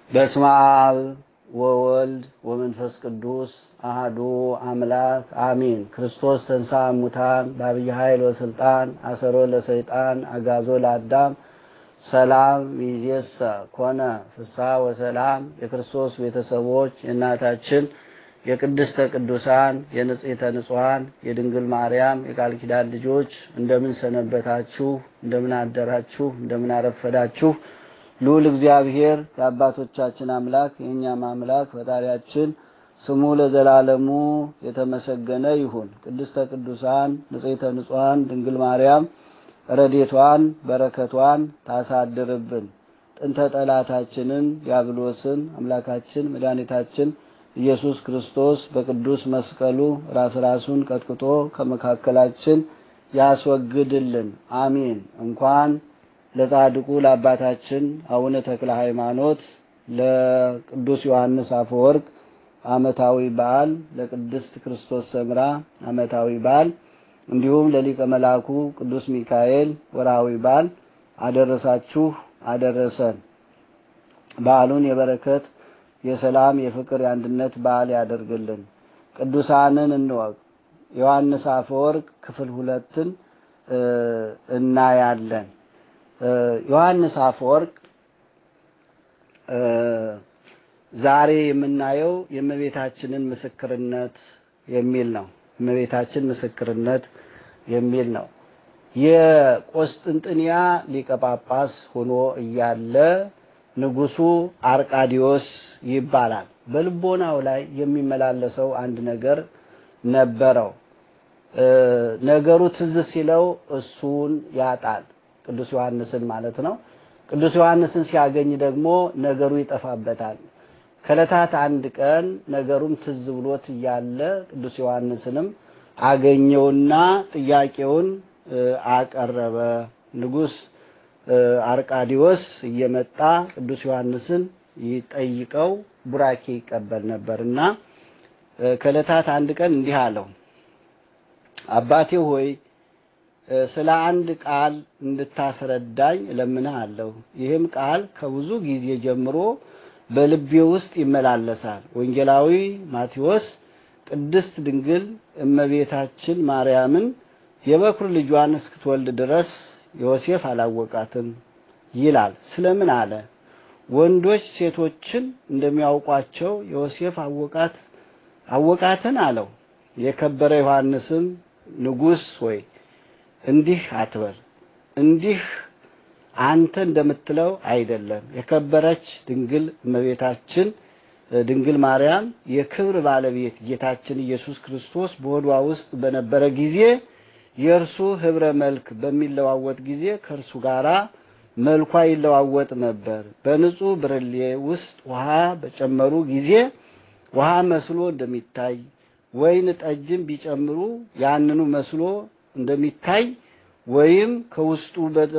በስመ አብ ወወልድ ወመንፈስ ቅዱስ አሐዱ አምላክ አሜን። ክርስቶስ ተንሥአ እሙታን በዐቢይ ኃይል ወሥልጣን አሰሮ ለሰይጣን አግዓዞ ለአዳም ሰላም ይእዜሰ ኮነ ፍስሐ ወሰላም። የክርስቶስ ቤተሰቦች የእናታችን የቅድስተ ቅዱሳን የንጽሕተ ንጹሐን የድንግል ማርያም የቃል ኪዳን ልጆች እንደምን ሰነበታችሁ? እንደምን አደራችሁ? እንደምን አረፈዳችሁ? ልዑል እግዚአብሔር የአባቶቻችን አምላክ የእኛም አምላክ ፈጣሪያችን ስሙ ለዘላለሙ የተመሰገነ ይሁን። ቅድስተ ቅዱሳን ንጽሕተ ንጹሐን ድንግል ማርያም ረድኤቷን በረከቷን ታሳድርብን። ጥንተ ጠላታችንን ዲያብሎስን አምላካችን መድኃኒታችን ኢየሱስ ክርስቶስ በቅዱስ መስቀሉ ራሱን ቀጥቅጦ ከመካከላችን ያስወግድልን። አሜን። እንኳን ለጻድቁ ለአባታችን አቡነ ተክለ ሃይማኖት ለቅዱስ ዮሐንስ አፈወርቅ ዓመታዊ በዓል፣ ለቅድስት ክርስቶስ ሰምራ ዓመታዊ በዓል እንዲሁም ለሊቀ መላኩ ቅዱስ ሚካኤል ወርሃዊ በዓል አደረሳችሁ አደረሰን። በዓሉን የበረከት የሰላም የፍቅር የአንድነት በዓል ያደርግልን። ቅዱሳንን እንወቅ። ዮሐንስ አፈወርቅ ክፍል 2ን እናያለን። ዮሐንስ አፈወርቅ ዛሬ የምናየው የእመቤታችንን ምስክርነት የሚል ነው። የእመቤታችን ምስክርነት የሚል ነው። የቆስጥንጥንያ ሊቀ ጳጳስ ሆኖ እያለ ንጉሱ አርቃዲዮስ ይባላል። በልቦናው ላይ የሚመላለሰው አንድ ነገር ነበረው። ነገሩ ትዝ ሲለው እሱን ያጣል። ቅዱስ ዮሐንስን ማለት ነው። ቅዱስ ዮሐንስን ሲያገኝ ደግሞ ነገሩ ይጠፋበታል። ከዕለታት አንድ ቀን ነገሩም ትዝ ብሎት እያለ ቅዱስ ዮሐንስንም አገኘውና ጥያቄውን አቀረበ። ንጉስ አርቃዲዮስ እየመጣ ቅዱስ ዮሐንስን ይጠይቀው ቡራኬ ይቀበል ነበርና ከዕለታት አንድ ቀን እንዲህ አለው፣ አባቴ ሆይ ስለ አንድ ቃል እንድታስረዳኝ እለምንሃለሁ። ይህም ቃል ከብዙ ጊዜ ጀምሮ በልቤ ውስጥ ይመላለሳል። ወንጌላዊ ማቴዎስ ቅድስት ድንግል እመቤታችን ማርያምን የበኩር ልጇን እስክትወልድ ድረስ ዮሴፍ አላወቃትም ይላል። ስለምን አለ? ወንዶች ሴቶችን እንደሚያውቋቸው ዮሴፍ አወቃትን አለው። የከበረ ዮሐንስም ንጉስ ሆይ እንዲህ አትበል፣ እንዲህ አንተ እንደምትለው አይደለም። የከበረች ድንግል እመቤታችን ድንግል ማርያም የክብር ባለቤት ጌታችን ኢየሱስ ክርስቶስ በሆዷ ውስጥ በነበረ ጊዜ የእርሱ ህብረ መልክ በሚለዋወጥ ጊዜ ከእርሱ ጋራ መልኳ ይለዋወጥ ነበር። በንጹህ ብርሌ ውስጥ ውሃ በጨመሩ ጊዜ ውሃ መስሎ እንደሚታይ፣ ወይን ጠጅም ቢጨምሩ ያንኑ መስሎ እንደሚታይ፣ ወይም ከውስጡ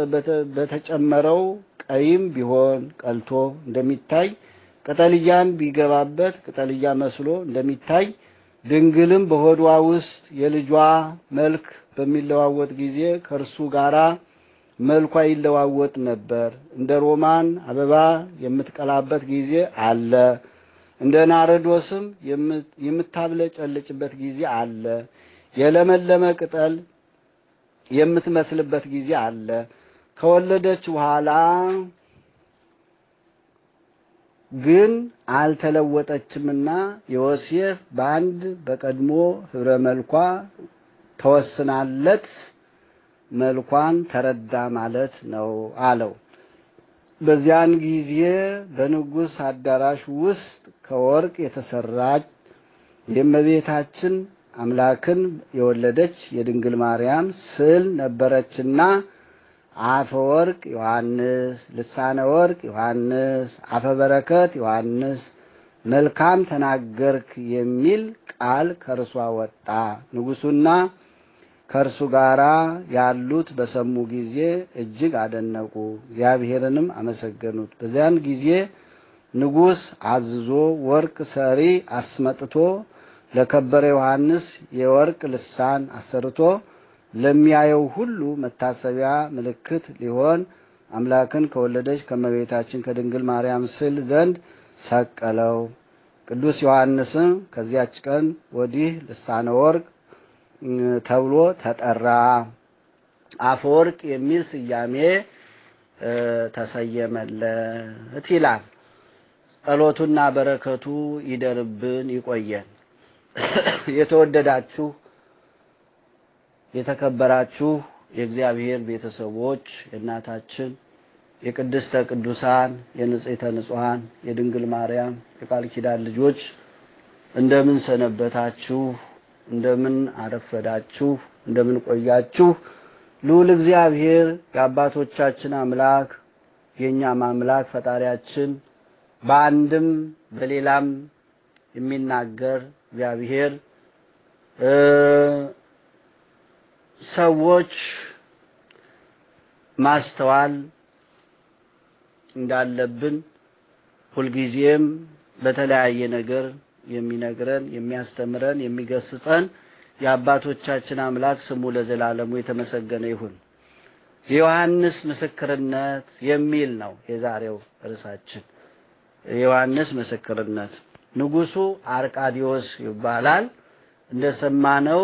በተጨመረው ቀይም ቢሆን ቀልቶ እንደሚታይ፣ ቅጠልያም ቢገባበት ቅጠልያ መስሎ እንደሚታይ፣ ድንግልም በሆዷ ውስጥ የልጇ መልክ በሚለዋወጥ ጊዜ ከእርሱ ጋራ መልኳ ይለዋወጥ ነበር። እንደ ሮማን አበባ የምትቀላበት ጊዜ አለ፣ እንደ ናርዶስም የምታብለጨልጭበት ጊዜ አለ፣ የለመለመ ቅጠል የምትመስልበት ጊዜ አለ። ከወለደች በኋላ ግን አልተለወጠችምና ዮሴፍ በአንድ በቀድሞ ህብረ መልኳ ተወስናለት መልኳን ተረዳ ማለት ነው አለው። በዚያን ጊዜ በንጉስ አዳራሽ ውስጥ ከወርቅ የተሰራች የእመቤታችን አምላክን የወለደች የድንግል ማርያም ስዕል ነበረችና አፈ ወርቅ ዮሐንስ፣ ልሳነ ወርቅ ዮሐንስ፣ አፈ በረከት ዮሐንስ፣ መልካም ተናገርክ የሚል ቃል ከእርሷ ወጣ። ንጉሱና ከእርሱ ጋራ ያሉት በሰሙ ጊዜ እጅግ አደነቁ፣ እግዚአብሔርንም አመሰገኑት። በዚያን ጊዜ ንጉስ አዝዞ ወርቅ ሰሪ አስመጥቶ ለከበረ ዮሐንስ የወርቅ ልሳን አሰርቶ ለሚያየው ሁሉ መታሰቢያ ምልክት ሊሆን አምላክን ከወለደች ከመቤታችን ከድንግል ማርያም ስዕል ዘንድ ሰቀለው። ቅዱስ ዮሐንስም ከዚያች ቀን ወዲህ ልሳነ ወርቅ ተብሎ ተጠራ። አፈወርቅ የሚል ስያሜ ተሰየመለት ይላል። ጸሎቱና በረከቱ ይደርብን ይቆየን። የተወደዳችሁ የተከበራችሁ የእግዚአብሔር ቤተሰቦች የእናታችን የቅድስተ ቅዱሳን የንጽሕተ ንጹሐን የድንግል ማርያም የቃል ኪዳን ልጆች እንደምን ሰነበታችሁ? እንደምን አረፈዳችሁ? እንደምን ቆያችሁ? ልዑል እግዚአብሔር የአባቶቻችን አምላክ የኛም አምላክ ፈጣሪያችን በአንድም በሌላም የሚናገር እግዚአብሔር ሰዎች ማስተዋል እንዳለብን ሁልጊዜም በተለያየ ነገር የሚነግረን የሚያስተምረን የሚገስጸን የአባቶቻችን አምላክ ስሙ ለዘላለሙ የተመሰገነ ይሁን። የዮሐንስ ምስክርነት የሚል ነው የዛሬው ርዕሳችን። የዮሐንስ ምስክርነት ንጉሱ አርቃዲዮስ ይባላል። እንደሰማነው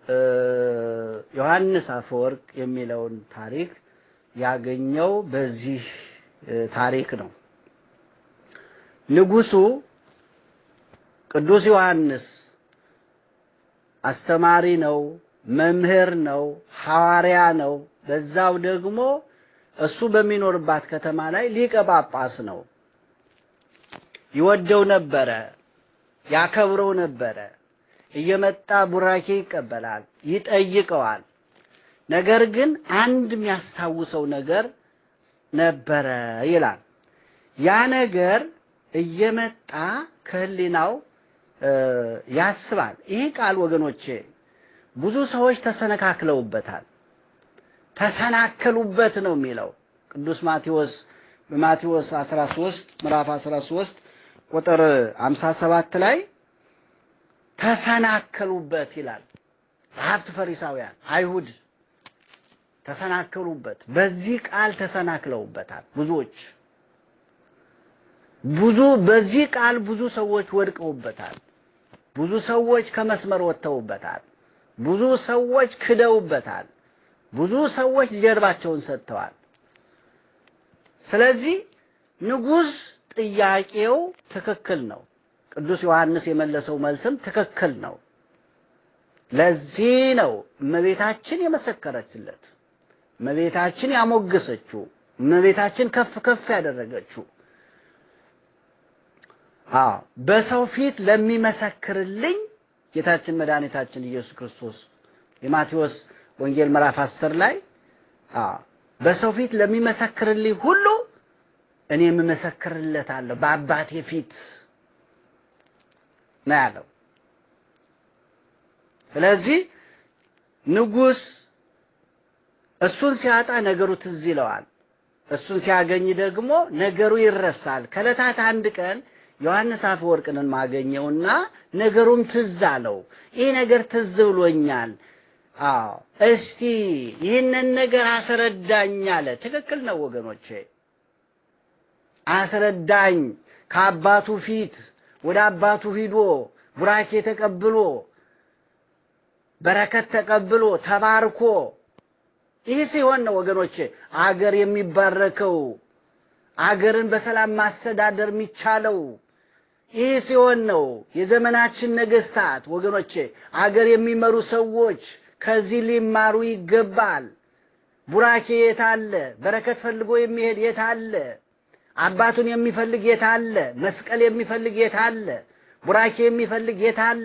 ዮሐንስ አፈወርቅ የሚለውን ታሪክ ያገኘው በዚህ ታሪክ ነው። ንጉሱ ቅዱስ ዮሐንስ አስተማሪ ነው፣ መምህር ነው፣ ሐዋርያ ነው። በዛው ደግሞ እሱ በሚኖርባት ከተማ ላይ ሊቀ ጳጳስ ነው። ይወደው ነበረ፣ ያከብረው ነበረ። እየመጣ ቡራኬ ይቀበላል፣ ይጠይቀዋል። ነገር ግን አንድ የሚያስታውሰው ነገር ነበረ ይላል። ያ ነገር እየመጣ ከህሊናው ያስባል። ይህ ቃል ወገኖቼ ብዙ ሰዎች ተሰነካክለውበታል። ተሰናከሉበት ነው የሚለው ቅዱስ ማቴዎስ በማቴዎስ 13 ምዕራፍ 13 ቁጥር 57 ላይ ተሰናከሉበት ይላል። ጸሐፍት ፈሪሳውያን አይሁድ ተሰናከሉበት። በዚህ ቃል ተሰናክለውበታል ብዙዎች። በዚህ ቃል ብዙ ሰዎች ወድቀውበታል። ብዙ ሰዎች ከመስመር ወጥተውበታል። ብዙ ሰዎች ክደውበታል። ብዙ ሰዎች ጀርባቸውን ሰጥተዋል። ስለዚህ ንጉስ ጥያቄው ትክክል ነው። ቅዱስ ዮሐንስ የመለሰው መልስም ትክክል ነው። ለዚህ ነው እመቤታችን የመሰከረችለት፣ እመቤታችን ያሞገሰችው፣ እመቤታችን ከፍ ከፍ ያደረገችው። በሰው ፊት ለሚመሰክርልኝ ጌታችን መድኃኒታችን ኢየሱስ ክርስቶስ የማቴዎስ ወንጌል ምዕራፍ 10 ላይ በሰው ፊት ለሚመሰክርልኝ ሁሉ እኔም እመሰክርለታለሁ በአባቴ ፊት ነው ያለው። ስለዚህ ንጉስ እሱን ሲያጣ ነገሩ ትዝ ይለዋል። እሱን ሲያገኝ ደግሞ ነገሩ ይረሳል። ከዕለታት አንድ ቀን ዮሐንስ አፈወርቅን ማገኘውና ነገሩም ትዝ አለው። ይሄ ነገር ትዝ ብሎኛል፣ እስቲ ይህንን ነገር አስረዳኝ አለ። ትክክል ነው ወገኖቼ፣ አስረዳኝ። ከአባቱ ፊት ወደ አባቱ ሂዶ ቡራኬ ተቀብሎ በረከት ተቀብሎ ተባርኮ ይህ ሲሆን ነው ወገኖቼ አገር የሚባረከው፣ አገርን በሰላም ማስተዳደር የሚቻለው። ይህ ሲሆን ነው የዘመናችን ነገስታት ወገኖቼ አገር የሚመሩ ሰዎች ከዚህ ሊማሩ ይገባል። ቡራኬ የታለ? በረከት ፈልጎ የሚሄድ የታለ? አባቱን የሚፈልግ የታለ? መስቀል የሚፈልግ የታለ? ቡራኬ የሚፈልግ የታለ?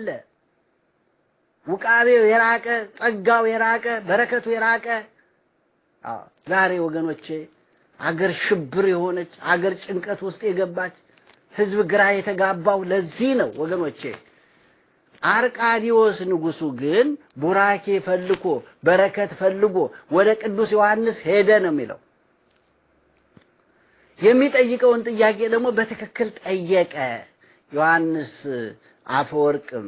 ውቃቤው የራቀ፣ ጸጋው የራቀ፣ በረከቱ የራቀ። ዛሬ ወገኖቼ አገር ሽብር የሆነች፣ አገር ጭንቀት ውስጥ የገባች፣ ህዝብ ግራ የተጋባው ለዚህ ነው ወገኖቼ። አርቃዲዮስ ንጉሱ ግን ቡራኬ ፈልጎ በረከት ፈልጎ ወደ ቅዱስ ዮሐንስ ሄደ ነው የሚለው። የሚጠይቀውን ጥያቄ ደግሞ በትክክል ጠየቀ። ዮሐንስ አፈወርቅም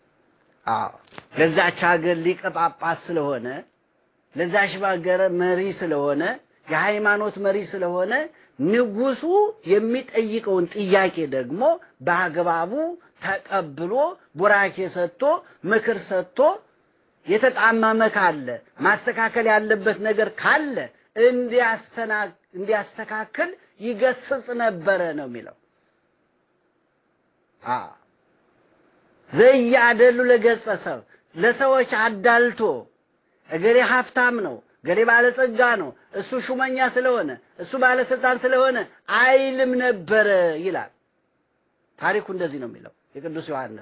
ለዛች ሀገር ሊቀ ጳጳስ ስለሆነ፣ ለዛች ሀገር መሪ ስለሆነ፣ የሃይማኖት መሪ ስለሆነ ንጉሱ የሚጠይቀውን ጥያቄ ደግሞ በአግባቡ ተቀብሎ ቡራኬ ሰጥቶ ምክር ሰጥቶ የተጣመመ ካለ ማስተካከል ያለበት ነገር ካለ እንዲያስተካክል ይገስጽ ነበር ነው የሚለው። ዘያደሉ ለገጸ ሰብ ለሰዎች አዳልቶ እገሌ ሀብታም ነው ገሌ ባለጸጋ ነው እሱ ሹመኛ ስለሆነ እሱ ባለስልጣን ስለሆነ አይልም ነበር ይላል ታሪኩ። እንደዚህ ነው የሚለው የቅዱስ ዮሐንስ።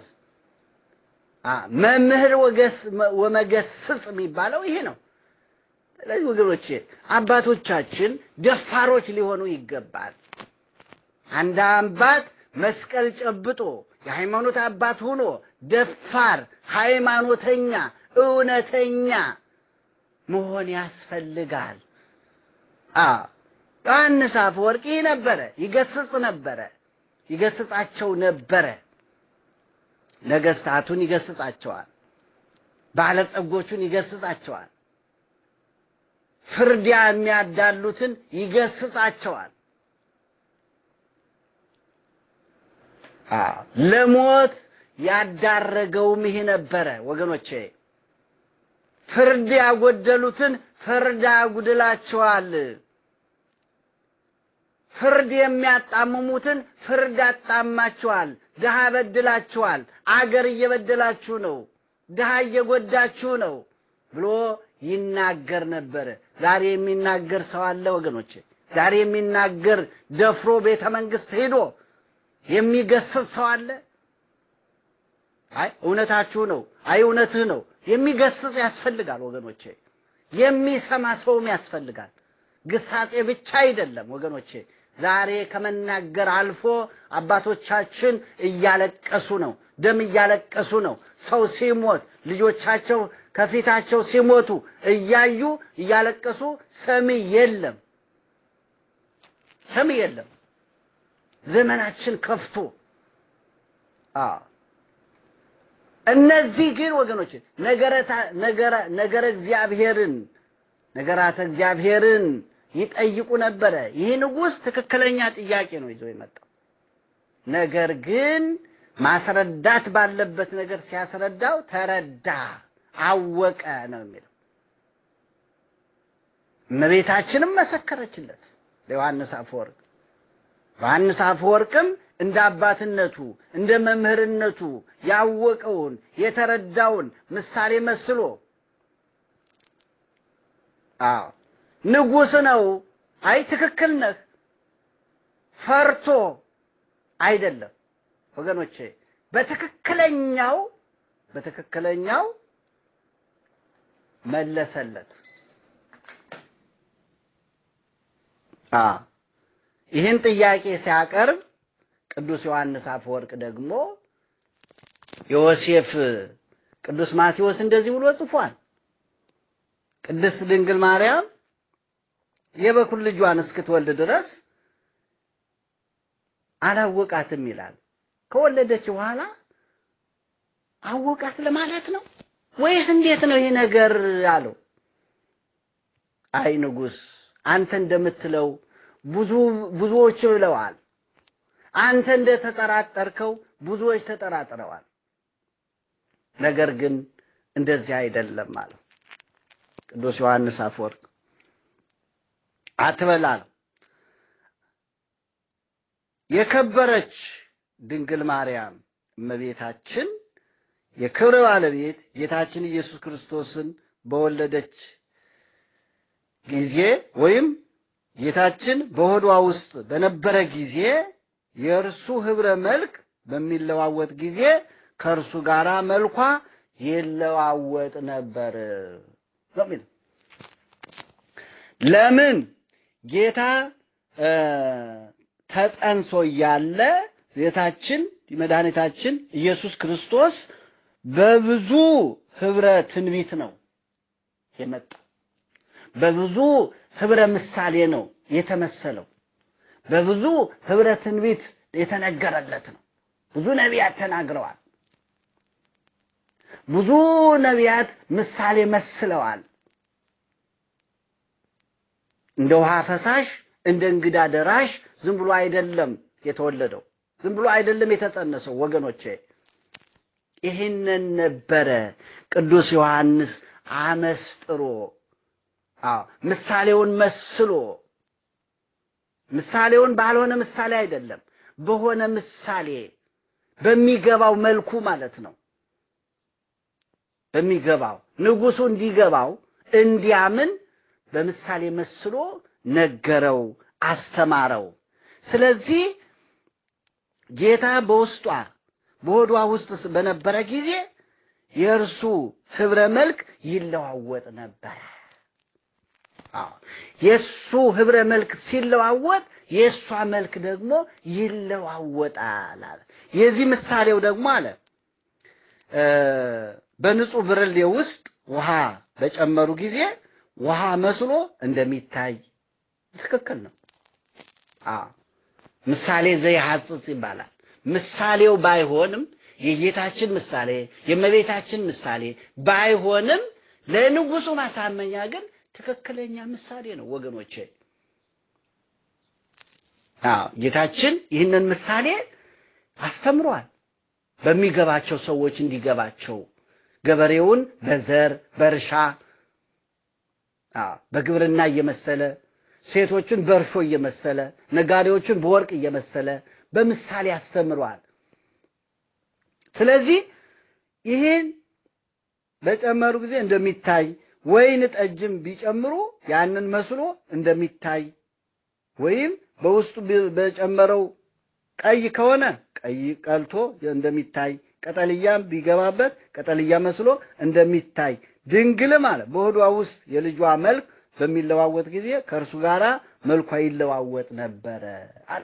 መምህር ወመገስጽ የሚባለው ይሄ ነው። ስለዚህ ወገኖቼ አባቶቻችን ደፋሮች ሊሆኑ ይገባል። አንድ አባት መስቀል ጨብጦ የሃይማኖት አባት ሆኖ ደፋር ሃይማኖተኛ እውነተኛ መሆን ያስፈልጋል። ዮሐንስ አፈወርቅ ነበረ ይገስጻቸው ነበረ። ነገስታቱን ይገስጻቸዋል፣ ባለጸጎቹን ይገስጻቸዋል፣ ፍርድ የሚያዳሉትን ይገስጻቸዋል። ለሞት ያዳረገውም ይሄ ነበረ ወገኖቼ። ፍርድ ያጎደሉትን ፍርድ አጉድላቸዋል፣ ፍርድ የሚያጣምሙትን ፍርድ አጣማቸዋል፣ ድሃ በድላቸዋል፣ አገር እየበደላችሁ ነው፣ ድሃ እየጎዳችሁ ነው ብሎ ይናገር ነበር። ዛሬ የሚናገር ሰው አለ ወገኖቼ? ዛሬ የሚናገር ደፍሮ ቤተ መንግስት ሄዶ የሚገስጽ ሰው አለ? አይ እውነታችሁ ነው፣ አይ እውነትህ ነው የሚገስጽ ያስፈልጋል ወገኖቼ። የሚሰማ ሰውም ያስፈልጋል። ግሳጼ ብቻ አይደለም ወገኖቼ። ዛሬ ከመናገር አልፎ አባቶቻችን እያለቀሱ ነው፣ ደም እያለቀሱ ነው። ሰው ሲሞት ልጆቻቸው ከፊታቸው ሲሞቱ እያዩ እያለቀሱ ሰሚ የለም። ዘመናችን ከፍቶ እነዚህ ግን ወገኖች ነገራተ እግዚአብሔርን ይጠይቁ ነበረ። ይህ ንጉስ ትክክለኛ ጥያቄ ነው ይዞ የመጣው። ነገር ግን ማስረዳት ባለበት ነገር ሲያስረዳው ተረዳ፣ አወቀ ነው የሚለው። እመቤታችንም መሰከረችለት ለዮሐንስ አፈወርቅ። ዮሐንስ አፈወርቅም እንደ አባትነቱ እንደ መምህርነቱ ያወቀውን የተረዳውን ምሳሌ መስሎ ንጉስ ነው አይ ትክክል ነህ ፈርቶ አይደለም ወገኖቼ፣ በትክክለኛው መለሰለት። ይህን ጥያቄ ሲያቀርብ ቅዱስ ዮሐንስ አፈወርቅ ደግሞ ዮሴፍ ቅዱስ ማቴዎስ እንደዚህ ብሎ ጽፏል። ቅድስት ድንግል ማርያም የበኩር ልጇን እስክትወልድ ድረስ አላወቃትም ይላል። ከወለደች በኋላ አወቃት ለማለት ነው ወይስ እንዴት ነው ይሄ ነገር አለው። አይ ንጉስ አንተ እንደምትለው ብዙዎች ብለዋል፣ አንተ እንደተጠራጠርከው ብዙዎች ተጠራጥረዋል። ነገር ግን እንደዚህ አይደለም ማለት ቅዱስ ዮሐንስ አፈወርቅ አትበላል። የከበረች ድንግል ማርያም እመቤታችን የክብር ባለቤት ጌታችን ኢየሱስ ክርስቶስን በወለደች ጊዜ ወይም ጌታችን በሆዷ ውስጥ በነበረ ጊዜ የእርሱ ህብረ መልክ በሚለዋወጥ ጊዜ ከእርሱ ጋር መልኳ ይለዋወጥ ነበር። ለምን ጌታ ተጸንሶ ያለ ጌታችን መድኃኒታችን ኢየሱስ ክርስቶስ በብዙ ህብረ ትንቢት ነው የመጣው። በብዙ ህብረ ምሳሌ ነው የተመሰለው። በብዙ ህብረ ትንቢት የተነገረለት ነው። ብዙ ነቢያት ተናግረዋል። ብዙ ነቢያት ምሳሌ መስለዋል። እንደ ውሃ ፈሳሽ እንደ እንግዳ ደራሽ ዝም ብሎ አይደለም የተወለደው፣ ዝም ብሎ አይደለም የተጸነሰው ወገኖቼ። ይህንን ነበረ ቅዱስ ዮሐንስ አመስጥሮ ምሳሌውን መስሎ፣ ምሳሌውን ባልሆነ ምሳሌ አይደለም በሆነ ምሳሌ በሚገባው መልኩ ማለት ነው። በሚገባው ንጉሱ እንዲገባው እንዲያምን በምሳሌ መስሎ ነገረው፣ አስተማረው። ስለዚህ ጌታ በሆዷ ውስጥ በነበረ ጊዜ የእርሱ ህብረ መልክ ይለዋወጥ ነበር። የሱ ህብረ መልክ ሲለዋወጥ የሷ መልክ ደግሞ ይለዋወጣል አለ። የዚህ ምሳሌው ደግሞ አለ በንጹህ ብርሌ ውስጥ ውሃ በጨመሩ ጊዜ ውሃ መስሎ እንደሚታይ ትክክል ነው። ምሳሌ ዘይሐጽጽ ይባላል። ምሳሌው ባይሆንም የጌታችን ምሳሌ የእመቤታችን ምሳሌ ባይሆንም ለንጉሱ ማሳመኛ ግን ትክክለኛ ምሳሌ ነው ወገኖቼ። ጌታችን ይህንን ምሳሌ አስተምሯል በሚገባቸው ሰዎች እንዲገባቸው። ገበሬውን በዘር በእርሻ በግብርና እየመሰለ፣ ሴቶችን በእርሾ እየመሰለ፣ ነጋዴዎችን በወርቅ እየመሰለ በምሳሌ አስተምሯል። ስለዚህ ይህን በጨመሩ ጊዜ እንደሚታይ፣ ወይን ጠጅም ቢጨምሩ ያንን መስሎ እንደሚታይ፣ ወይም በውስጡ በጨመረው ቀይ ከሆነ ቀይ ቀልቶ እንደሚታይ፣ ቀጠልያም ቢገባበት ቀጠልያ መስሎ እንደሚታይ፣ ድንግልም አለ በሆዷ ውስጥ የልጇ መልክ በሚለዋወጥ ጊዜ ከእርሱ ጋራ መልኳ ይለዋወጥ ነበረ አለ።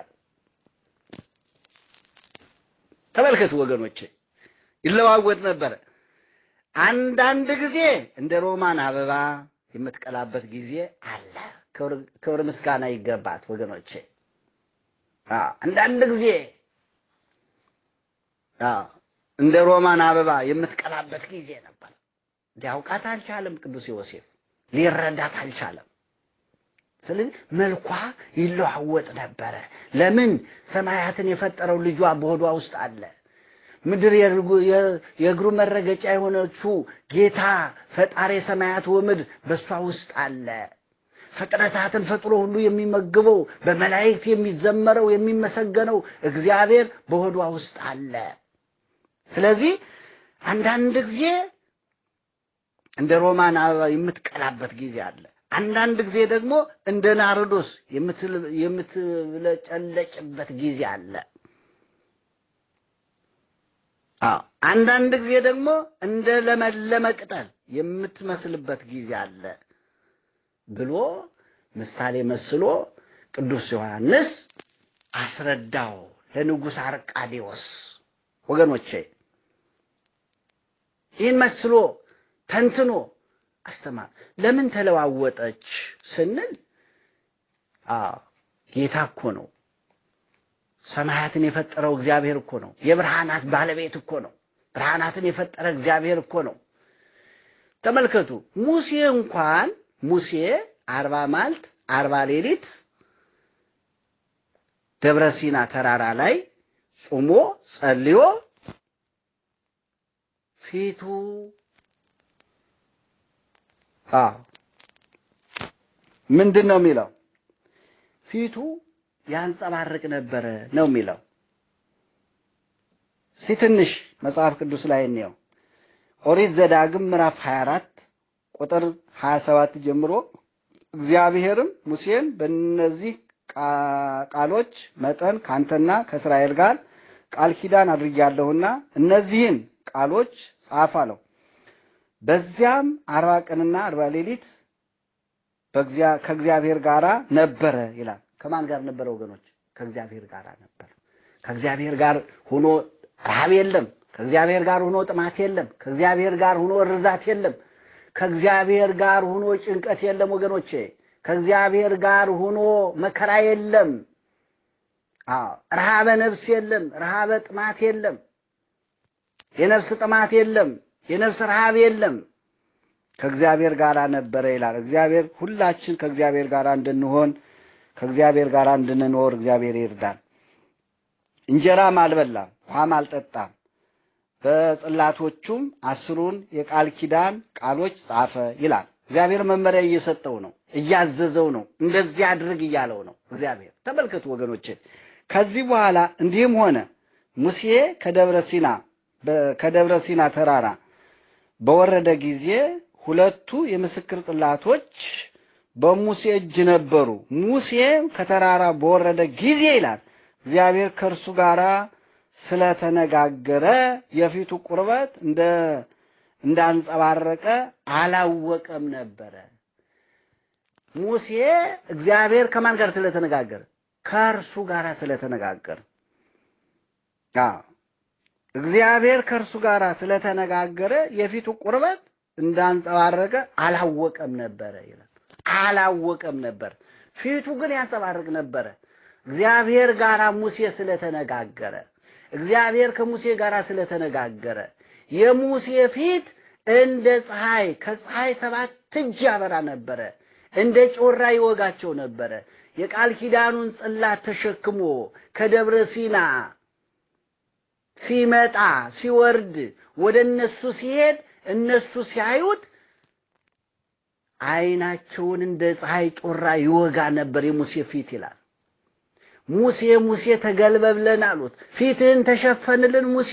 ተመልከቱ ወገኖቼ፣ ይለዋወጥ ነበረ። አንዳንድ ጊዜ እንደ ሮማን አበባ የምትቀላበት ጊዜ አለ። ክብር ምስጋና ይገባት ወገኖቼ። አንዳንድ ጊዜ እንደ ሮማን አበባ የምትቀላበት ጊዜ ነበር። ሊያውቃት አልቻለም ቅዱስ ዮሴፍ፣ ሊረዳት አልቻለም። ስለዚህ መልኳ ይለዋወጥ ነበረ። ለምን? ሰማያትን የፈጠረው ልጇ በሆዷ ውስጥ አለ። ምድር የእግሩ መረገጫ የሆነችው ጌታ ፈጣሪ ሰማያት ወምድር በሷ ውስጥ አለ። ፍጥረታትን ፈጥሮ ሁሉ የሚመግበው በመላእክት የሚዘመረው የሚመሰገነው እግዚአብሔር በሆዷ ውስጥ አለ። ስለዚህ አንዳንድ ጊዜ እንደ ሮማን አበባ የምትቀላበት ጊዜ አለ። አንዳንድ ጊዜ ደግሞ እንደ ናርዶስ የምትብለጨለጭበት ጊዜ አለ። አንዳንድ ጊዜ ደግሞ እንደ ለመለመ ቅጠል የምትመስልበት ጊዜ አለ ብሎ ምሳሌ መስሎ ቅዱስ ዮሐንስ አስረዳው ለንጉሥ አርቃዴዎስ። ወገኖቼ ይህን መስሎ ተንትኖ አስተማር። ለምን ተለዋወጠች ስንል ጌታ እኮ ነው። ሰማያትን የፈጠረው እግዚአብሔር እኮ ነው። የብርሃናት ባለቤት እኮ ነው። ብርሃናትን የፈጠረ እግዚአብሔር እኮ ነው። ተመልከቱ፣ ሙሴ 40 መዓልት 40 ሌሊት ደብረ ሲና ተራራ ላይ ጾሞ ጸልዮ ፊቱ ምንድን ነው የሚለው? ፊቱ ያንጸባርቅ ነበረ ነው የሚለው። ሲትንሽ መጽሐፍ ቅዱስ ላይ ነው ኦሪት ዘዳግም ምዕራፍ 24 ቁጥር 27 ጀምሮ እግዚአብሔርም ሙሴን በእነዚህ ቃሎች መጠን ካንተና ከእስራኤል ጋር ቃል ኪዳን አድርጌያለሁና እነዚህን ቃሎች ጻፍ አለው። በዚያም 40 ቀንና 40 ሌሊት ከእግዚአብሔር ጋር ነበረ ይላል። ከማን ጋር ነበረ ወገኖች? ከእግዚአብሔር ጋር ነበር። ከእግዚአብሔር ጋር ሆኖ ረሃብ የለም። ከእግዚአብሔር ጋር ሆኖ ጥማት የለም። ከእግዚአብሔር ጋር ሆኖ ርዛት የለም። ከእግዚአብሔር ጋር ሆኖ ጭንቀት የለም ወገኖቼ። ከእግዚአብሔር ጋር ሆኖ መከራ የለም። ረሃበ ነፍስ የለም። ረሃበ ጥማት የለም። የነፍስ ጥማት የለም። የነፍስ ረሃብ የለም። ከእግዚአብሔር ጋር ነበረ ይላል። እግዚአብሔር ሁላችን ከእግዚአብሔር ጋር እንድንሆን ከእግዚአብሔር ጋር እንድንኖር እግዚአብሔር ይርዳን። እንጀራም አልበላም ውሃም አልጠጣም። በጽላቶቹም 10ን የቃል ኪዳን ቃሎች ጻፈ ይላል። እግዚአብሔር መመሪያ እየሰጠው ነው፣ እያዘዘው ነው፣ እንደዚህ አድርግ እያለው ነው እግዚአብሔር። ተመልከቱ ወገኖቼ። ከዚህ በኋላ እንዲህም ሆነ ሙሴ ከደብረ ሲና ተራራ በወረደ ጊዜ 2ቱ የምስክር ጽላቶች በሙሴ እጅ ነበሩ። ሙሴ ከተራራ በወረደ ጊዜ ይላል እግዚአብሔር ከእርሱ ጋር ስለተነጋገረ የፊቱ ቁርበት እንዳንጸባረቀ አላወቀም ነበረ። ሙሴ እግዚአብሔር ከማን ጋር ስለተነጋገረ? ከእርሱ ጋር ስለተነጋገረ። እግዚአብሔር ከእርሱ ጋር ስለተነጋገረ የፊቱ ቁርበት እንዳንጸባረቀ አላወቀም ነበረ ይላል። አላወቀም ነበር። ፊቱ ግን ያንጸባርቅ ነበረ። እግዚአብሔር ጋር ሙሴ ስለተነጋገረ፣ እግዚአብሔር ከሙሴ ጋር ስለተነጋገረ የሙሴ ፊት እንደ ፀሐይ ከፀሐይ 7 እጅ ያበራ ነበረ። እንደ ጮራ ይወጋቸው ነበረ። የቃል ኪዳኑን ጽላት ተሸክሞ ከደብረ ሲና ሲመጣ ሲወርድ ወደ እነሱ ሲሄድ እነሱ ሲያዩት አይናቸውን እንደ ፀሐይ ጮራ ይወጋ ነበር የሙሴ ፊት ይላል። ሙሴ ተገልበብለን አሉት። ፊትህን ተሸፈንልን ሙሴ፣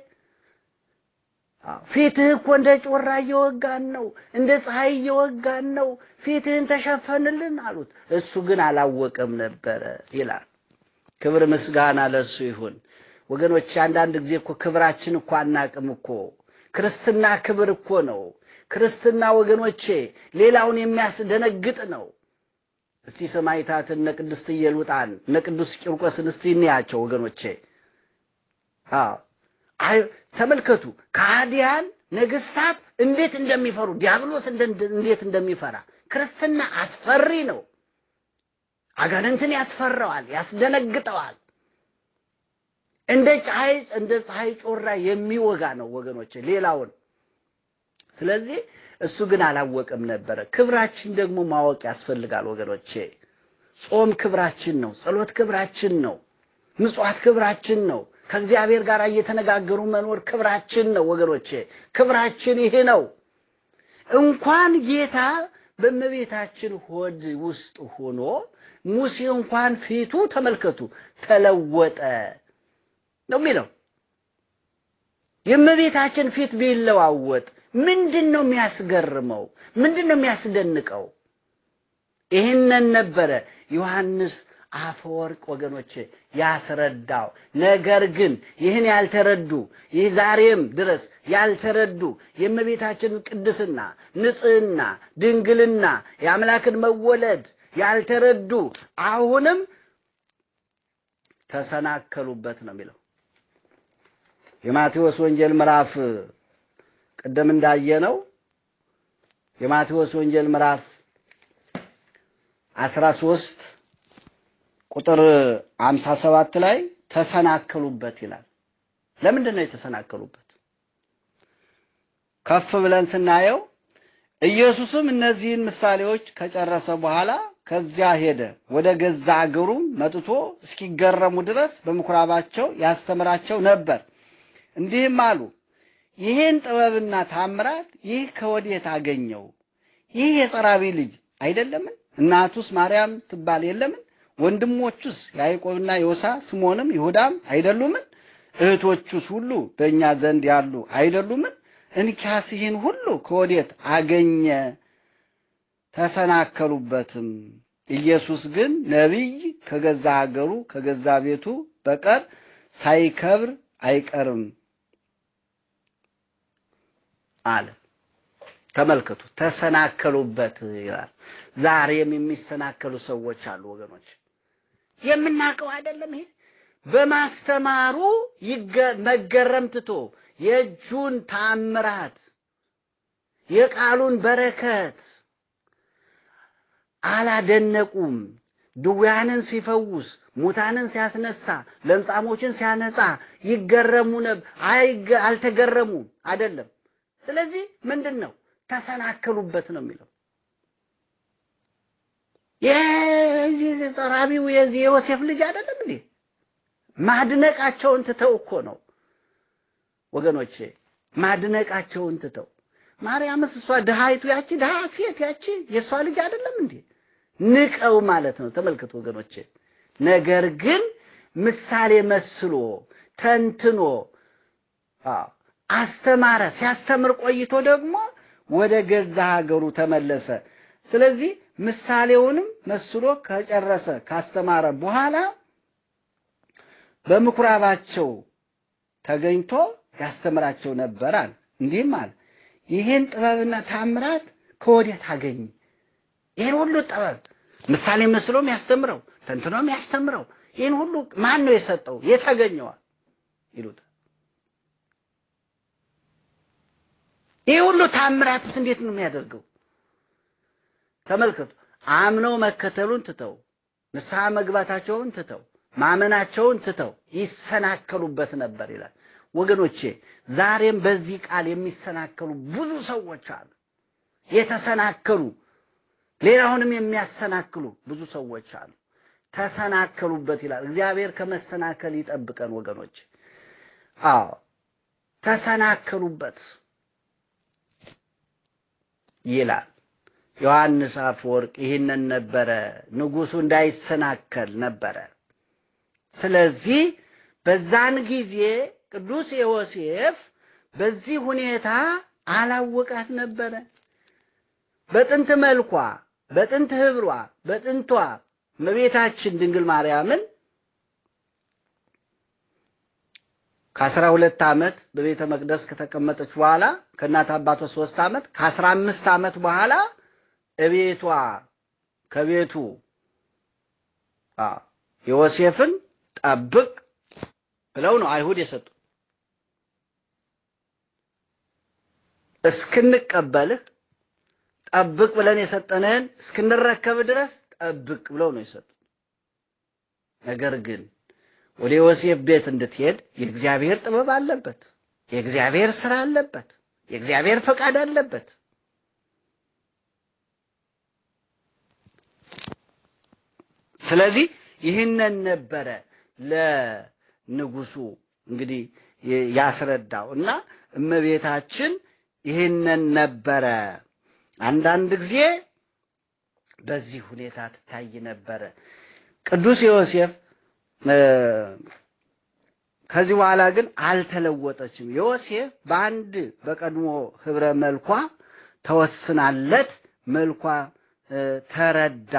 ፊትህ እኮ እንደ ጮራ እየወጋን ነው፣ እንደ ፀሐይ እየወጋን ነው፣ ፊትህን ተሸፈንልን አሉት። እሱ ግን አላወቀም ነበረ ይላል። ክብር ምስጋና ለሱ ይሁን። ወገኖች አንዳንድ ጊዜ እኮ ክብራችን እኮ አናቅም እኮ። ክርስትና ክብር እኮ ነው። ክርስትና ወገኖቼ ሌላውን የሚያስደነግጥ ነው። እስቲ ሰማዕታትን እነ ቅድስት ኢየሉጣን እነ ቅዱስ ቂርቆስን እስቲ እንያቸው ወገኖቼ። ተመልከቱ ከሃዲያን ነገስታት እንዴት እንደሚፈሩ፣ ዲያብሎስ እንዴት እንደሚፈራ። ክርስትና አስፈሪ ነው። አጋንንትን ያስፈራዋል፣ ያስደነግጠዋል። እንደ ፀሐይ ጮራ የሚወጋ ነው ወገኖቼ ሌላውን። ስለዚህ እሱ ግን አላወቀም ነበረ። ክብራችን ደግሞ ማወቅ ያስፈልጋል ወገኖቼ። ጾም ክብራችን ነው፣ ጸሎት ክብራችን ነው፣ ምጽዋት ክብራችን ነው፣ ከእግዚአብሔር ጋር እየተነጋገሩ መኖር ክብራችን ነው ወገኖቼ። ክብራችን ይሄ ነው። እንኳን ጌታ በእመቤታችን ሆድ ውስጥ ሆኖ ሙሴ እንኳን ፊቱ ተመልከቱ ተለወጠ ነው የሚለው። የእመቤታችን ፊት ቢለዋወጥ ምንድነው የሚያስገርመው? ምንድነው የሚያስደንቀው? ይሄንን ነበረ ዮሐንስ አፈወርቅ ወገኖቼ ያስረዳው። ነገር ግን ይህን ያልተረዱ፣ ይህ ዛሬም ድረስ ያልተረዱ የእመቤታችን ቅድስና፣ ንጽህና፣ ድንግልና፣ የአምላክን መወለድ ያልተረዱ አሁንም ተሰናከሉበት ነው የሚለው። የማቴዎስ ወንጌል ምዕራፍ ቀደም እንዳየነው የማቴዎስ ወንጌል ምዕራፍ 13 ቁጥር 57 ላይ ተሰናከሉበት ይላል። ለምንድን ነው የተሰናከሉበት? ከፍ ብለን ስናየው ኢየሱስም እነዚህን ምሳሌዎች ከጨረሰ በኋላ ከዚያ ሄደ። ወደ ገዛ አገሩ መጥቶ እስኪገረሙ ድረስ በምኩራባቸው ያስተምራቸው ነበር። እንዲህም አሉ፣ ይህን ጥበብና ታምራት ይህ ከወዴት አገኘው? ይህ የጸራቢ ልጅ አይደለምን? እናቱስ ማርያም ትባል የለምን? ወንድሞቹስ ያዕቆብና ዮሳ ስምዖንም ይሁዳም አይደሉምን? እህቶቹስ ሁሉ በእኛ ዘንድ ያሉ አይደሉምን? እንኪያስ ይህን ሁሉ ከወዴት አገኘ? ተሰናከሉበትም። ኢየሱስ ግን ነቢይ ከገዛ ሀገሩ ከገዛ ቤቱ በቀር ሳይከብር አይቀርም አለ። ተመልከቱ፣ ተሰናከሉበት ይላል። ዛሬም የሚሰናከሉ ሰዎች አሉ ወገኖች። የምናውቀው አይደለም። ይሄ በማስተማሩ መገረም ትቶ የእጁን ታምራት የቃሉን በረከት አላደነቁም። ድውያንን ሲፈውስ፣ ሙታንን ሲያስነሳ፣ ለምጻሞችን ሲያነጻ ይገረሙ ነበር። አልተገረሙም አይደለም። ስለዚህ ምንድነው? ተሰናከሉበት ነው የሚለው። የዚህ ጸራቢው የዚህ ዮሴፍ ልጅ አይደለም እንዴ? ማድነቃቸውን ትተው እኮ ነው ወገኖቼ፣ ማድነቃቸውን ትተው። ማርያምስ እሷ ድሃይቱ ያቺ ድሃ ሴት ያቺ የሷ ልጅ አይደለም እንዴ? ንቀው ማለት ነው። ተመልከቱ ወገኖቼ። ነገር ግን ምሳሌ መስሎ ተንትኖ አስተማረ። ሲያስተምር ቆይቶ ደግሞ ወደ ገዛ ሀገሩ ተመለሰ። ስለዚህ ምሳሌውንም መስሎ ከጨረሰ ካስተማረ በኋላ በምኩራባቸው ተገኝቶ ያስተምራቸው ነበር አለ። እንዲህም አለ፣ ይህን ጥበብና ታምራት ከወዴት አገኘ? ይህን ሁሉ ጥበብ ምሳሌ መስሎም ያስተምረው ተንትኖም ያስተምረው ይህን ሁሉ ማን ነው የሰጠው? የት አገኘዋል ይሉታል። ይህ ሁሉ ታምራትስ እንዴት ነው የሚያደርገው? ተመልከቱ። አምነው መከተሉን ትተው ንስሐ መግባታቸውን ትተው ማመናቸውን ትተው ይሰናከሉበት ነበር ይላል። ወገኖቼ ዛሬም በዚህ ቃል የሚሰናከሉ ብዙ ሰዎች አሉ። የተሰናከሉ ሌላውንም የሚያሰናክሉ ብዙ ሰዎች አሉ። ተሰናከሉበት ይላል። እግዚአብሔር ከመሰናከል ይጠብቀን ወገኖቼ። አዎ ተሰናከሉበት ይላል። ዮሐንስ አፈወርቅ ይህንን ነበረ፣ ንጉሱ እንዳይሰናከል ነበረ። ስለዚህ በዛን ጊዜ ቅዱስ ዮሴፍ በዚህ ሁኔታ አላወቃት ነበረ። በጥንት መልኳ፣ በጥንት ህብሯ፣ በጥንቷ እመቤታችን ድንግል ማርያምን ከ12 ዓመት በቤተ መቅደስ ከተቀመጠች በኋላ ከእናት አባቷ 3 ዓመት ከ15 ዓመት በኋላ እቤቷ ከቤቱ ዮሴፍን ጠብቅ ብለው ነው አይሁድ የሰጡት። እስክንቀበልህ ጠብቅ ብለን የሰጠነን እስክንረከብ ድረስ ጠብቅ ብለው ነው የሰጡት። ነገር ግን ወደ ዮሴፍ ቤት እንድትሄድ የእግዚአብሔር ጥበብ አለበት፣ የእግዚአብሔር ሥራ አለበት፣ የእግዚአብሔር ፈቃድ አለበት። ስለዚህ ይህንን ነበረ ለንጉሱ እንግዲህ ያስረዳው እና እመቤታችን ይህንን ነበረ አንዳንድ ጊዜ በዚህ ሁኔታ ትታይ ነበረ። ቅዱስ ዮሴፍ ከዚህ በኋላ ግን አልተለወጠችም። ዮሴፍ በአንድ በቀድሞ ህብረ መልኳ ተወስናለት መልኳ ተረዳ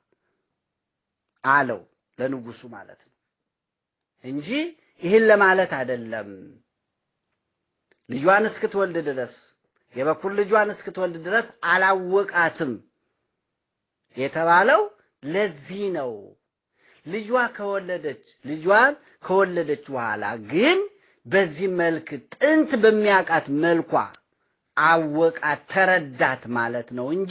አለው ለንጉሱ ማለት ነው እንጂ ይህን ለማለት አይደለም። ልጇን እስክትወልድ ድረስ የበኩር ልጇን እስክትወልድ ድረስ አላወቃትም የተባለው ለዚህ ነው። ልጇን ከወለደች በኋላ ግን በዚህ መልክ ጥንት በሚያውቃት መልኳ አወቃት ተረዳት ማለት ነው እንጂ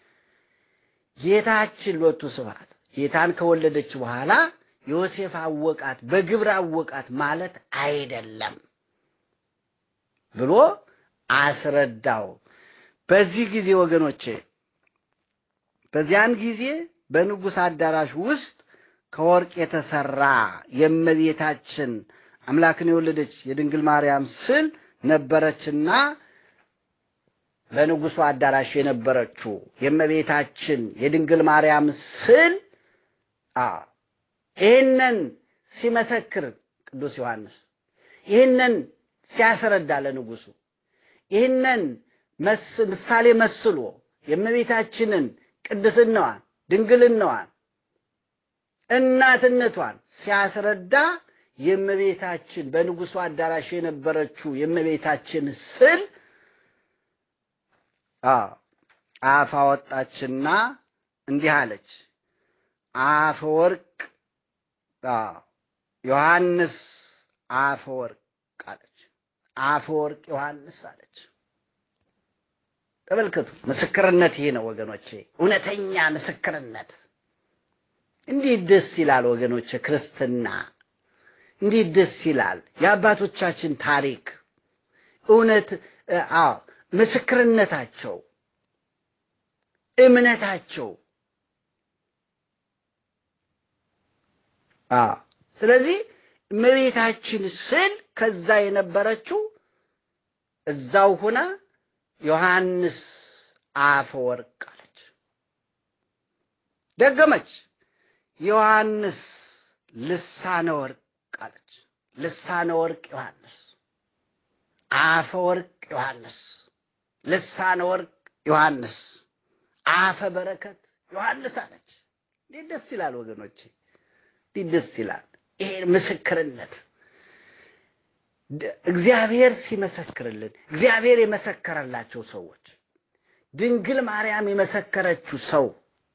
ጌታችን ሎቱ ስብሐት ጌታን ከወለደች በኋላ ዮሴፍ አወቃት በግብር አወቃት ማለት አይደለም ብሎ አስረዳው። በዚህ ጊዜ ወገኖቼ በዚያን ጊዜ በንጉሥ አዳራሽ ውስጥ ከወርቅ የተሰራ የእመቤታችን አምላክን የወለደች የድንግል ማርያም ስዕል ነበረችና በንጉሡ አዳራሽ የነበረችው የእመቤታችን የድንግል ማርያም ስዕል ይህንን ሲመሰክር ቅዱስ ዮሐንስ ይህንን ሲያስረዳ ለንጉሡ ይህንን ምሳሌ መስሎ የእመቤታችንን ቅድስናዋን ድንግልናዋን እናትነቷን ሲያስረዳ የእመቤታችን በንጉሡ አዳራሽ የነበረችው የእመቤታችን ስዕል አፍ አወጣችና እንዲህ አለች። አፈወርቅ ዮሐንስ አፈወርቅ አለች። አፈወርቅ ዮሐንስ አለች። ተመልከቱ፣ ምስክርነት ይሄ ነው ወገኖቼ፣ እውነተኛ ምስክርነት። እንዴት ደስ ይላል ወገኖቼ! ክርስትና እንዴት ደስ ይላል! የአባቶቻችን ታሪክ እውነት፣ ምስክርነታቸው፣ እምነታቸው ስለዚህ እመቤታችን ስል ከዛ የነበረችው እዛው ሆና ዮሐንስ አፈወርቅ አለች። ደገመች። ዮሐንስ ልሳነ ወርቅ አለች። ልሳነ ወርቅ ዮሐንስ፣ አፈወርቅ ዮሐንስ፣ ልሳነ ወርቅ ዮሐንስ፣ አፈ በረከት ዮሐንስ አለች። እንዴት ደስ ይላል ወገኖቼ! እንዴት ደስ ይላል! ይሄ ምስክርነት እግዚአብሔር ሲመሰክርልን፣ እግዚአብሔር የመሰከረላቸው ሰዎች፣ ድንግል ማርያም የመሰከረችው ሰው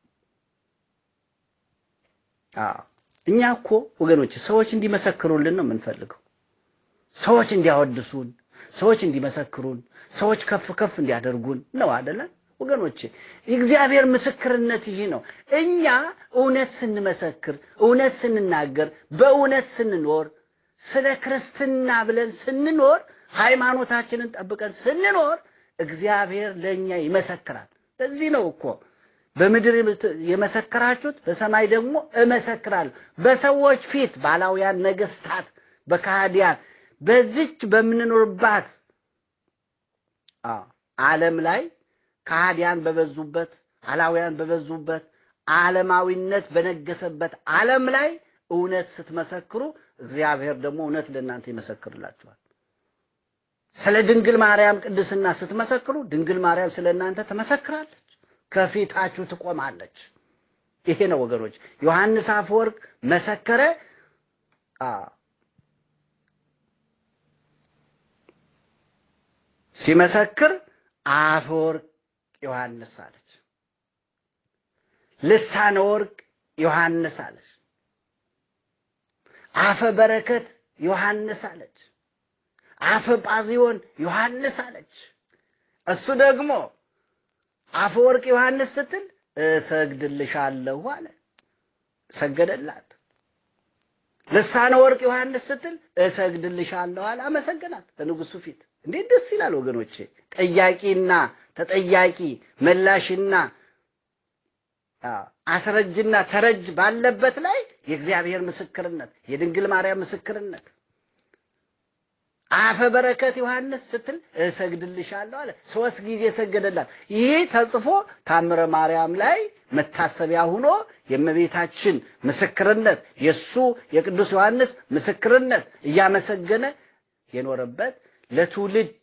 እኛ እኮ ወገኖች ሰዎች እንዲመሰክሩልን ነው የምንፈልገው። ሰዎች እንዲያወድሱን፣ ሰዎች እንዲመሰክሩን፣ ሰዎች ከፍ ከፍ እንዲያደርጉን ነው አይደለ ወገኖች? የእግዚአብሔር ምስክርነት ይሄ ነው። እኛ እውነት ስንመሰክር፣ እውነት ስንናገር፣ በእውነት ስንኖር፣ ስለ ክርስትና ብለን ስንኖር፣ ሃይማኖታችንን ጠብቀን ስንኖር እግዚአብሔር ለኛ ይመሰክራል። ለዚህ ነው እኮ በምድር የመሰከራችሁት በሰማይ ደግሞ እመሰክራለሁ። በሰዎች ፊት ባላውያን ነገስታት፣ በካህዲያን በዚች በምንኖርባት ዓለም ላይ ካህዲያን በበዙበት፣ አላውያን በበዙበት፣ ዓለማዊነት በነገሰበት ዓለም ላይ እውነት ስትመሰክሩ እግዚአብሔር ደግሞ እውነት ለእናንተ ይመሰክርላችኋል። ስለ ድንግል ማርያም ቅድስና ስትመሰክሩ ድንግል ማርያም ስለ እናንተ ትመሰክራለች፣ ከፊታችሁ ትቆማለች። ይሄ ነው ወገኖች። ዮሐንስ አፈወርቅ መሰከረ። ሲመሰክር አፈወርቅ ዮሐንስ አለች። ልሳነ ወርቅ ዮሐንስ አለች። አፈ በረከት ዮሐንስ አለች። አፈ ጳዚዮን ዮሐንስ አለች። እሱ ደግሞ አፈወርቅ ዮሐንስ ስትል እሰግድልሻለሁ አለ፣ ሰገደላት። ልሳነ ወርቅ ዮሐንስ ስትል እሰግድልሻለሁ አለ፣ አመሰገናት በንጉሱ ፊት። እንዴት ደስ ይላል ወገኖቼ! ጠያቂና ተጠያቂ፣ መላሽና አስረጅና ተረጅ ባለበት ላይ የእግዚአብሔር ምስክርነት፣ የድንግል ማርያም ምስክርነት። አፈ በረከት ዮሐንስ ስትል እሰግድልሻለሁ አለ፣ 3 ጊዜ ሰገደላት። ይሄ ተጽፎ ታምረ ማርያም ላይ መታሰቢያ ሆኖ የእመቤታችን ምስክርነት፣ የሱ የቅዱስ ዮሐንስ ምስክርነት እያመሰገነ የኖረበት ለትውልድ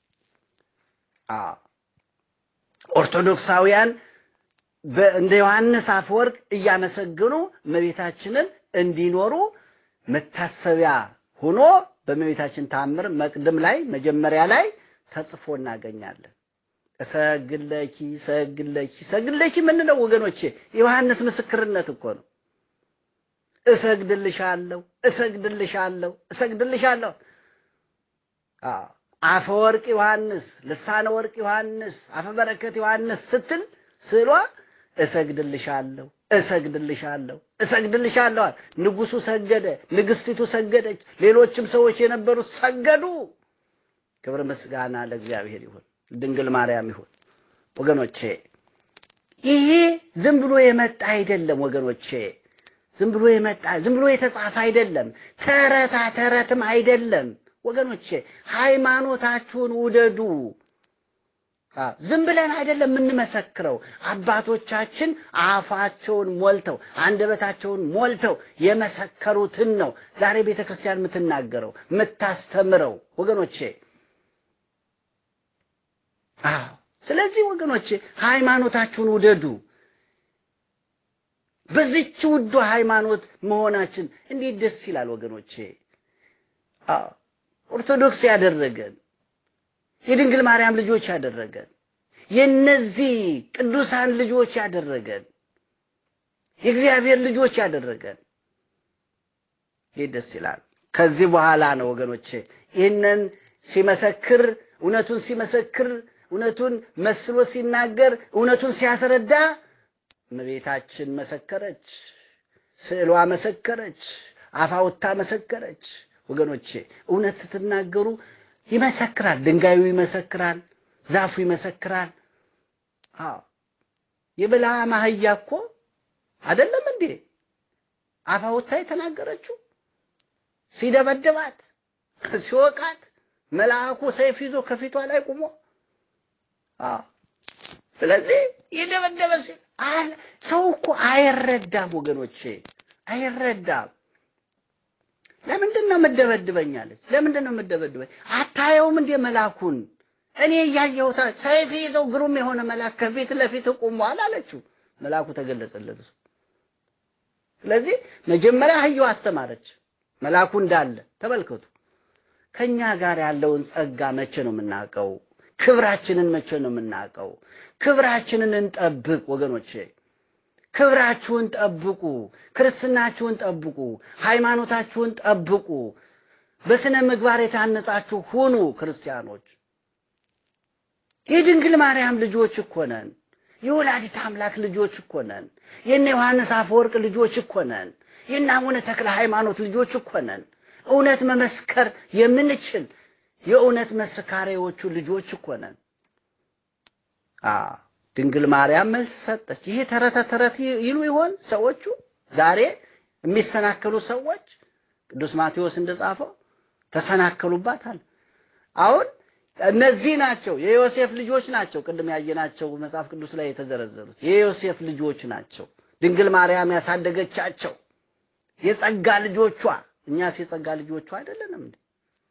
ኦርቶዶክሳውያን እንደ ዮሐንስ አፈወርቅ እያመሰገኑ እመቤታችንን እንዲኖሩ መታሰቢያ ሆኖ በእመቤታችን ታምር መቅድም ላይ መጀመሪያ ላይ ተጽፎ እናገኛለን። እሰግድለኪ ሰግድለኪ ሰግድለኪ ምን ነው ወገኖቼ? የዮሐንስ ምስክርነት እኮ ነው። እሰግድልሻለሁ እሰግድልሻለሁ እሰግድልሻለሁ። አፈወርቅ ዮሐንስ፣ ልሳነ ወርቅ ዮሐንስ፣ አፈ በረከት ዮሐንስ ስትል ስሏ እሰግድልሻለሁ እሰግድልሻለሁ እሰግድልሻለሁ። ንጉሱ ሰገደ፣ ንግስቲቱ ሰገደች፣ ሌሎችም ሰዎች የነበሩት ሰገዱ። ክብር ምስጋና ለእግዚአብሔር ይሁን፣ ድንግል ማርያም ይሁን። ወገኖቼ ይሄ ዝም ብሎ የመጣ አይደለም ወገኖቼ፣ ዝም ብሎ የመጣ ዝም ብሎ የተጻፈ አይደለም፣ ተረትም አይደለም ወገኖቼ። ሃይማኖታችሁን ውደዱ። ዝም ብለን አይደለም የምንመሰክረው። አባቶቻችን አፋቸውን ሞልተው አንደበታቸውን ሞልተው የመሰከሩትን ነው ዛሬ ቤተክርስቲያን የምትናገረው የምታስተምረው ወገኖቼ። ስለዚህ ወገኖቼ ሃይማኖታችሁን ውደዱ። በዚህች ውዱ ሃይማኖት መሆናችን እንዴት ደስ ይላል ወገኖቼ። ኦርቶዶክስ ያደረገን የድንግል ማርያም ልጆች ያደረገን የነዚህ ቅዱሳን ልጆች ያደረገን የእግዚአብሔር ልጆች ያደረገን ደስ ይላል። ከዚህ በኋላ ነው ወገኖቼ ይህንን ሲመሰክር እውነቱን ሲመሰክር እውነቱን መስሎ ሲናገር እውነቱን ሲያስረዳ እመቤታችን መሰከረች፣ ስዕሏ መሰከረች፣ አፋውታ መሰከረች። ወገኖቼ እውነት ስትናገሩ ይመሰክራል። ድንጋዩ ይመሰክራል፣ ዛፉ ይመሰክራል። የበለዓም አህያ እኮ አይደለም እንዴ አፋውታይ ተናገረችው ሲደበደባት ሲወቃት መልአኩ ሰይፍ ይዞ ከፊቷ ላይ ቆሞ ስለዚህ ይደበደበ ሰው እኮ አይረዳም ወገኖቼ አይረዳም ለምንድነው መደበድበኛለች ለምንድነው መደበድበኝ አታየውም እንደ መልአኩን እኔ ያያየሁታ ሰይፍ ይዞ ግሩም የሆነ መልአክ ከፊት ለፊት ቆሟል አለችው መልአኩ ተገለጸለት ስለዚህ መጀመሪያ አህዩ አስተማረች መልአኩ እንዳለ ተመልከቱ ከኛ ጋር ያለውን ጸጋ መቼ ነው የምናቀው ክብራችንን መቼ ነው የምናቀው ክብራችንን እንጠብቅ ወገኖቼ ክብራችሁን ጠብቁ ክርስትናችሁን ጠብቁ ሃይማኖታችሁን ጠብቁ በስነ ምግባር የታነጻችሁ ሁኑ ክርስቲያኖች የድንግል ማርያም ልጆች እኮ ነን የወላዲተ አምላክ ልጆች እኮ ነን የነ ዮሐንስ አፈወርቅ ልጆች እኮ ነን የነ አቡነ ተክለ ሃይማኖት ልጆች እኮ ነን እውነት መመስከር የምንችል የእውነት መስካሪዎቹ ልጆች እኮ ነን ድንግል ማርያም መልስ ሰጠች ይሄ ተረት ይሉ ይሆን ሰዎቹ ዛሬ የሚሰናከሉ ሰዎች ቅዱስ ማቴዎስ እንደጻፈው ተሰናከሉባታል አሁን እነዚህ ናቸው የዮሴፍ ልጆች ናቸው ቅድም ያየናቸው መጽሐፍ ቅዱስ ላይ የተዘረዘሩት የዮሴፍ ልጆች ናቸው ድንግል ማርያም ያሳደገቻቸው የጸጋ ልጆቿ እኛስ የጸጋ ልጆቿ አይደለንም እንዴ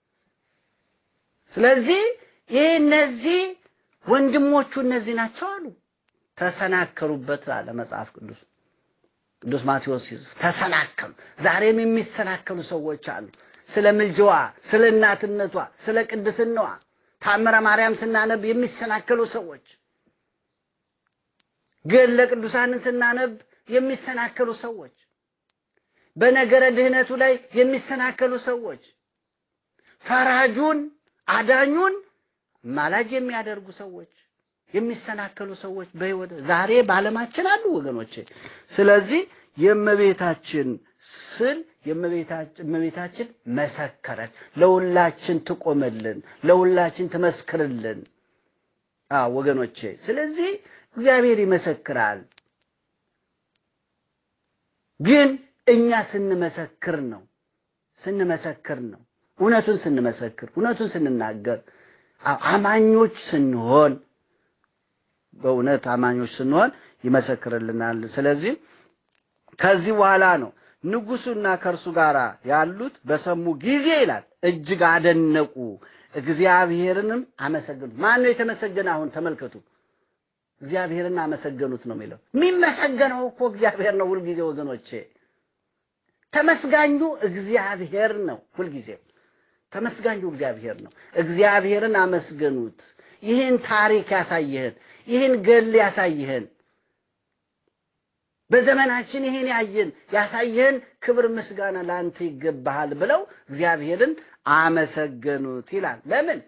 ስለዚህ እነዚህ ወንድሞቹ እነዚህ ናቸው አሉ ተሰናከሉበት አለ መጽሐፍ ቅዱስ ማቴዎስ ተሰናከሉ ዛሬም የሚሰናከሉ ሰዎች አሉ ስለ ምልጃዋ ስለ እናትነቷ ስለ ቅድስናዋ ታምረ ማርያም ስናነብ የሚሰናከሉ ሰዎች ገድለ ቅዱሳንን ስናነብ የሚሰናከሉ ሰዎች በነገረ ድህነቱ ላይ የሚሰናከሉ ሰዎች ፈራጁን አዳኙን ማላጅ የሚያደርጉ ሰዎች የሚሰናከሉ ሰዎች በህይወት ዛሬ ባለማችን አሉ ወገኖቼ ስለዚህ የእመቤታችን ስል የእመቤታችን መሰከረች ለሁላችን ትቆምልን ለሁላችን ትመስክርልን ወገኖቼ ስለዚህ እግዚአብሔር ይመሰክራል ግን እኛ ስንመሰክር ነው እውነቱን ስንመሰክር እውነቱን ስንናገር አማኞች ስንሆን በእውነት አማኞች ስንሆን ይመሰክርልናል ስለዚህ ከዚህ በኋላ ነው ንጉሱና ከርሱ ጋር ያሉት በሰሙ ጊዜ ይላል እጅግ አደነቁ እግዚአብሔርንም አመሰገኑ ማን ነው የተመሰገነ አሁን ተመልከቱ እግዚአብሔርን አመሰገኑት ነው የሚለው የሚመሰገነው እኮ እግዚአብሔር ነው ሁሉ ጊዜ ወገኖቼ ተመስጋኙ እግዚአብሔር ነው ሁሉ ጊዜ ተመስጋኙ እግዚአብሔር ነው እግዚአብሔርን አመስገኑት ይህን ታሪክ ያሳየህን ይህን ገል ያሳየህን በዘመናችን ይህን ያሳየህን ክብር ምስጋና ላንተ ይገባሃል ብለው እግዚአብሔርን አመሰገኑት ይላል ለምን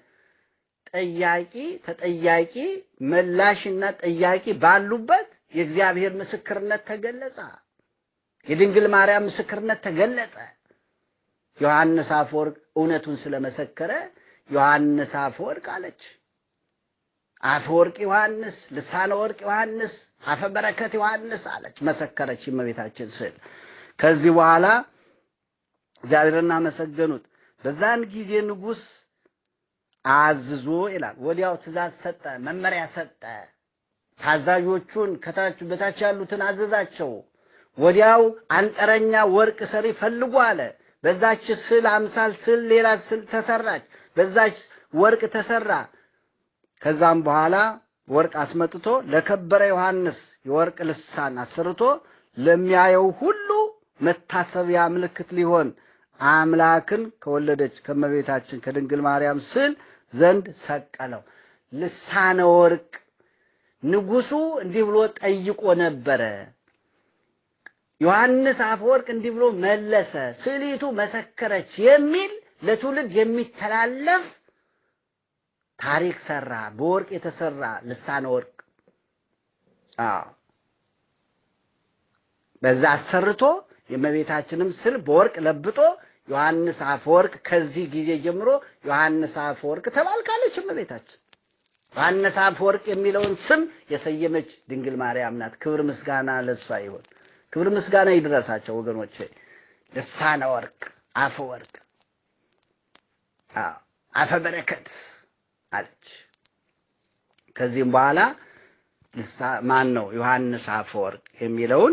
ተጠያቂ መላሽና ጠያቂ ባሉበት የእግዚአብሔር ምስክርነት ተገለጸ የድንግል ማርያም ምስክርነት ተገለጸ ዮሐንስ አፈወርቅ እውነቱን ስለመሰከረ ዮሐንስ አፈወርቅ አለች አፈወርቅ ዮሐንስ ልሳነ ወርቅ ዮሐንስ አፈ በረከት ዮሐንስ አለች መሰከረች እመቤታችን ስል ከዚህ በኋላ እግዚአብሔርን አመሰገኑት በዛን ጊዜ ንጉስ አዝዞ ይላል ወዲያው ትእዛዝ ሰጠ መመሪያ ሰጠ ታዛዦቹን በታች ያሉትን አዘዛቸው ወዲያው አንጠረኛ ወርቅ ሰሪ ፈልጉ አለ በዛች ስል አምሳል ስል ሌላ ስል ተሰራች በዛች ወርቅ ተሰራ ከዛም በኋላ ወርቅ አስመጥቶ ለከበረ ዮሐንስ የወርቅ ልሳን አሰርቶ ለሚያየው ሁሉ መታሰቢያ ምልክት ሊሆን አምላክን ከወለደች ከመቤታችን ከድንግል ማርያም ስል ዘንድ ሰቀለው ልሳነ ወርቅ ንጉሱ እንዲህ ብሎ ጠይቆ ነበር ዮሐንስ አፈወርቅ እንዲህ ብሎ መለሰ ስሊቱ መሰከረች የሚል ለትውልድ የሚተላለፍ ታሪክ ሰራ በወርቅ የተሰራ ልሳነ ወርቅ በዛ አሰርቶ የመቤታችንም ስል በወርቅ ለብጦ ዮሐንስ አፈወርቅ ከዚህ ጊዜ ጀምሮ ዮሐንስ አፈወርቅ ተባልካለች እመቤታችን ዮሐንስ አፈወርቅ የሚለውን ስም የሰየመች ድንግል ማርያም ናት ክብር ምስጋና ለሷ ይሁን ክብር ምስጋና ይድረሳቸው ወገኖቼ። ልሳነ ወርቅ አፈ ወርቅ አፈ በረከት አለች። ከዚህም በኋላ ማን ነው ዮሐንስ አፈ ወርቅ የሚለውን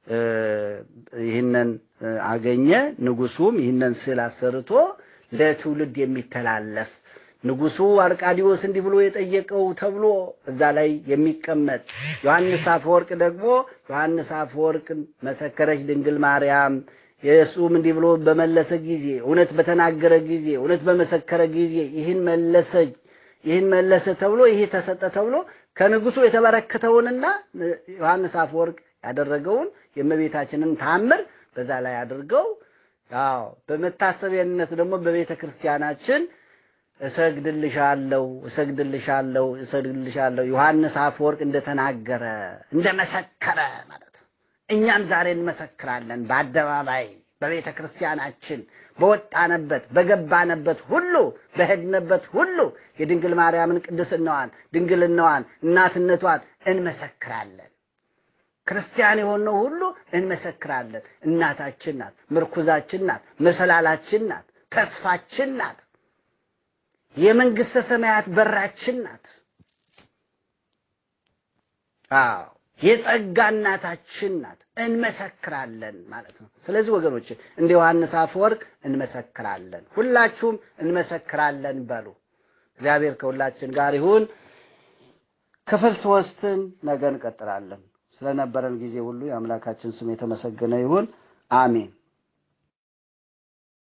ይህንን አገኘ። ንጉሱም ይህንን ስዕል አሰርቶ ለትውልድ የሚተላለፍ ንጉሱ አርቃዲዮስ እንዲህ ብሎ የጠየቀው ተብሎ እዛ ላይ የሚቀመጥ ዮሐንስ አፈወርቅ ደግሞ ዮሐንስ አፈወርቅን መሰከረች ድንግል ማርያም። ኢየሱስም እንዲህ ብሎ በመለሰ ጊዜ እውነት በተናገረ ጊዜ እውነት በመሰከረ ጊዜ ይህን መለሰ ተብሎ ይሄ ተሰጠ ተብሎ ከንጉሱ የተበረከተውንና ዮሐንስ አፈወርቅ ያደረገውን የእመቤታችንን ተአምር በዛ ላይ አድርገው ያው በመታሰቢያነት ደግሞ በቤተ ክርስቲያናችን እሰግድልሻለሁ ዮሐንስ አፈወርቅ እንደተናገረ እንደመሰከረ ማለት ነው። እኛም ዛሬ እንመሰክራለን በአደባባይ በቤተ ክርስቲያናችን በወጣነበት በገባነበት ሁሉ በሄድነበት ሁሉ የድንግል ማርያምን ቅድስናዋን ድንግልናዋን እናትነቷን እንመሰክራለን። ክርስቲያን የሆነው ሁሉ እንመሰክራለን። እናታችን ናት፣ ምርኩዛችን ናት፣ መሰላላችን ናት፣ ተስፋችን ናት፣ የመንግስተ ሰማያት በራችን ናት። የጸጋ እናታችን ናት። እንመሰክራለን ማለት ነው። ስለዚህ ወገኖች እንደ ዮሐንስ አፈወርቅ እንመሰክራለን። ሁላችሁም እንመሰክራለን በሉ። እግዚአብሔር ከሁላችን ጋር ይሁን። ክፍል 3ን ነገ እንቀጥላለን። ስለነበረን ጊዜ ሁሉ የአምላካችን ስም የተመሰገነ ይሁን። አሜን።